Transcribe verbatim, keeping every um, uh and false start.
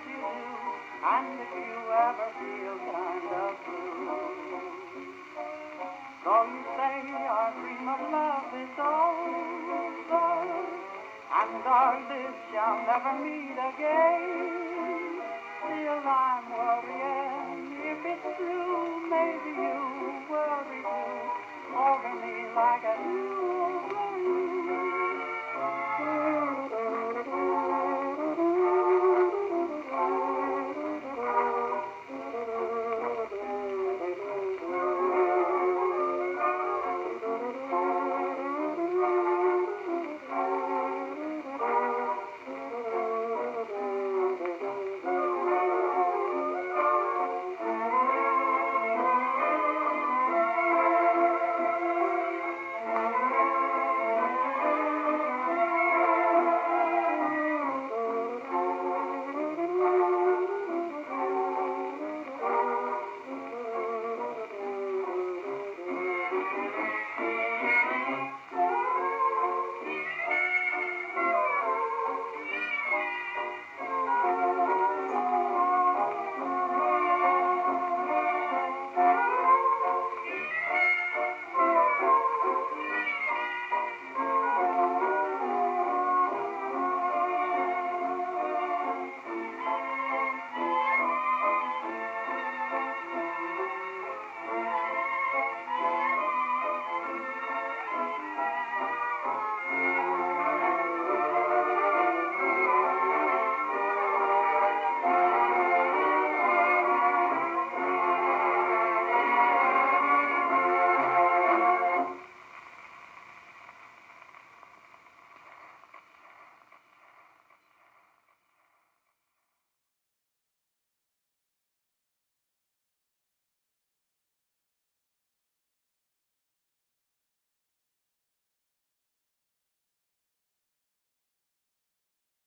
you do, and if you ever feel kind of blue. So you say our dream of love is over, and our lips shall never meet again. Still I'm worrying if it's true, maybe you worry too, over me like I do.